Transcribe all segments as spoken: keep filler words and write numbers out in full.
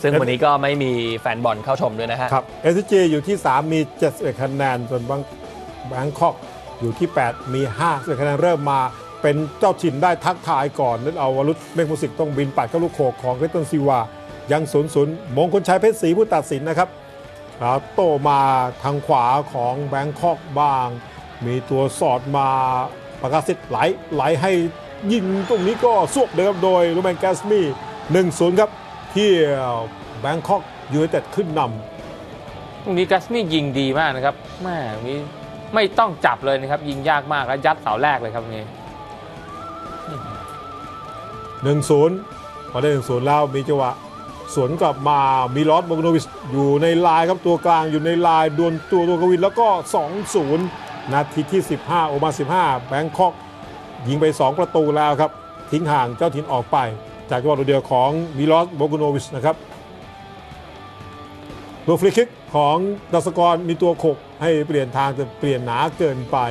ซึ่งวันนี้ก็ไม่มีแฟนบอลเข้าชมด้วยนะฮะครับ เอส ซี จี อยู่ที่สามมีเจ็ดสิบเอ็ดคะแนนส่วนแบงคอกอยู่ที่แปดมีห้าสิบเอ็ดคะแนนเริ่มมาเป็นเจ้าถิ่นได้ทักทายก่อนนั้นเอาวรุษเมฆมุสิกต้องบินปัดเข้าลูกโขกของเครตันซิวายังศูนย์ศูนย์มงคลชัยเพชรศรีผู้ตัดสินนะครับแล้วโตมาทางขวาของแบงคอกบ้างมีตัวสอดมาประกาศสิทธิ์ไหลไหลให้ยิงตรงนี้ก็สวบเลยครับโดยลูแมนแกสมี่ หนึ่งศูนย์ ครับที่แบงคอกยูไนเต็ดขึ้นนำตรงนี้แกสมี่ยิงดีมากนะครับแม่มีไม่ต้องจับเลยนะครับยิงยากมากแล้วยัดเสาแรกเลยครับนี่หนึ่งศูนย์ พอได้ หนึ่งศูนย์ แล้วมีจังหวะสวนกลับมามิลอส โบกโนวิชอยู่ในลายครับตัวกลางอยู่ในลายดวลตัวตัวกวินแล้วก็ สองศูนย์ นาทีที่สิบห้าโอมาสิบห้าแบงคอกยิงไปสองประตูแล้วครับทิ้งห่างเจ้าถิ่นออกไปจากจังหวะตัวเดียวของมิลอส โบกโนวิชนะครับตัวฟรีคิกของดัสกรมีตัวขกให้เปลี่ยนทางแต่เปลี่ยนหนาเกินไป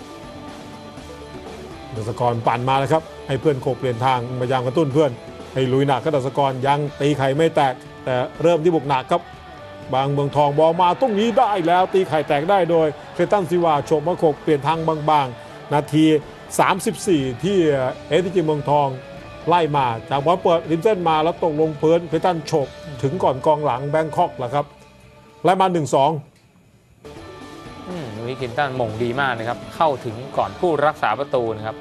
ดัสกรปั่นมาแล้วครับให้เพื่อนขกเปลี่ยนทางพยายามกระตุ้นเพื่อนให้ลุยหนักก็ดัสกรยังตีไข่ไม่แตกแต่เริ่มที่บุกหนักครับบางเมืองทองบอลมาตรงนี้ได้แล้วตีไข่แตกได้โดยเครตันซิวาโฉบมาขกเปลี่ยนทางบางๆนาทีสามสิบสี่ที่เอส ที จี เมืองทองไล่มาจากบอลเปิดริมเส้นมาแล้วตกลงพื้นเครตันโฉบถึงก่อนกองหลังแบงคอกแหละครับไล่มา หนึ่งสองอืมวิคินตันมงดีมากนะครับเข้าถึงก่อนผู้รักษาประตูนะครับ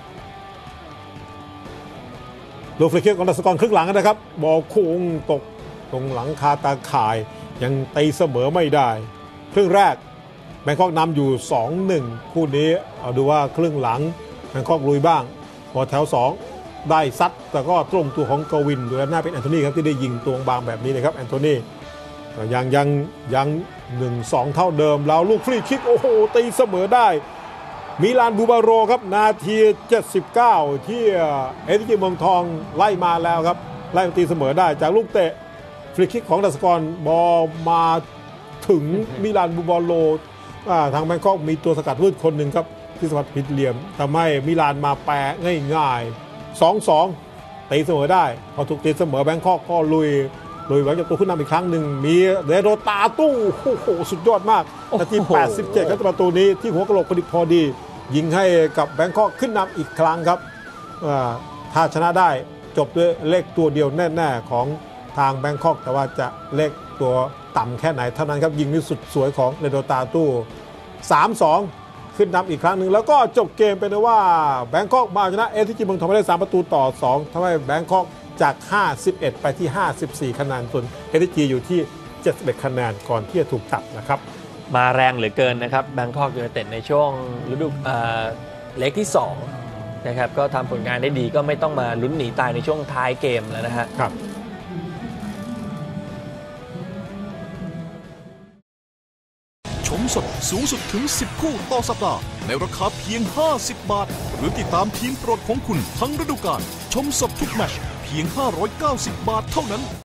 ลูกฟรีคิกของดัสกรครึ่งหลังนะครับบอลโค้งตกตรงหลังคาตาข่ายยังตีเสมอไม่ได้ครึ่งแรกแบงคอกนำอยู่ สองหนึ่ง คู่นี้เอาดูว่าครึ่งหลังแบงคอกลุยบ้างพอแถวสองได้ซัดแต่ก็ตรงตัวของกวินโดยหน้าเป็นแอนโทนีครับที่ได้ยิงตวงบางแบบนี้นะครับแอนโทนียังยังยังหนึ่งสองเท่าเดิมแล้วลูกฟรีคิกโอ้โหตีเสมอได้มิลานบูบาโรครับนาทีเจ็ดสิบเก้าที่เอส ที จี เมืองทองไล่มาแล้วครับไล่ตีเสมอได้จากลูกเตะฟรีคิกของดัสกรบอลมาถึงมิลานบูบาโรทางแบงคอกมีตัวสกัดพืชคนหนึ่งครับที่สกัดผิดเหลี่ยมทำให้มิลานมาแปะง่ายๆ สองสอง ตีเสมอได้พอถูกตีเสมอแบงคอกก็ลุยลุยหวังจะตัวขึ้นนำอีกครั้งหนึ่งมีเดโรตาตู้โอ้โหสุดยอดมากนาทีแปดสิบเจ็ดครับประตูนี้ที่หัวกระโหลกพอดีพอดียิงให้กับแบงคอกขึ้นนำอีกครั้งครับถ้าชนะได้จบด้วยเลขตัวเดียวแน่ๆของทางแบงคอกแต่ว่าจะเลขตัวต่ำแค่ไหนเท่านั้นครับยิงนี่สุดสวยของเดโรตาตู้ สามสอง ขึ้นนำอีกครั้งหนึ่งแล้วก็จบเกมเป็นว่าแบงคอกมาชนะเอส ที จี เมืองทองได้สามประตูต่อสองทำให้แบงคอกจากห้าสิบเอ็ดไปที่ห้าสิบสี่คะแนนส่วน เอส ที จี อยู่ที่เจ็ดสิบเอ็ดคะแนนก่อนที่จะถูกตัดนะครับมาแรงเหลือเกินนะครับแบงคอกยูไนเต็ดในช่วงฤดูเล็กที่สองนะครับก็ทำผลงานได้ดีก็ไม่ต้องมาลุ้นหนีตายในช่วงท้ายเกมแล้วนะฮะครับชมสดสูงสุดถึงสิบคู่ต่อสัปดาห์ในราคาเพียงห้าสิบบาทหรือติดตามทีมโปรดของคุณทั้งฤดูกาลชมสดทุกแมตช์เพียงห้าร้อยเก้าสิบบาทเท่านั้น